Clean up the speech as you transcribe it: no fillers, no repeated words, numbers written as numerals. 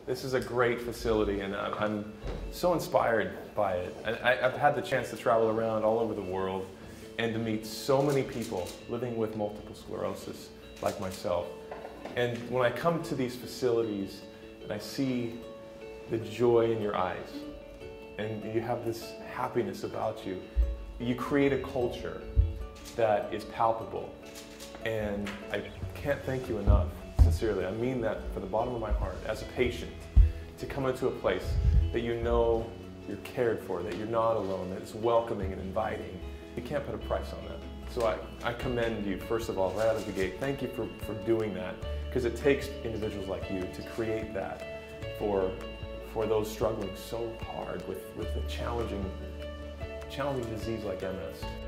This is a great facility, and I'm so inspired by it. I've had the chance to travel around all over the world and to meet so many people living with multiple sclerosis like myself. And when I come to these facilities and I see the joy in your eyes and you have this happiness about you, you create a culture that is palpable. And I can't thank you enough, sincerely. I mean that from the bottom of my heart, as a patient, to come into a place that you know you're cared for, that you're not alone, that it's welcoming and inviting. You can't put a price on that. So I commend you, first of all, right out of the gate. Thank you for doing that, because it takes individuals like you to create that for those struggling so hard with a challenging disease like MS.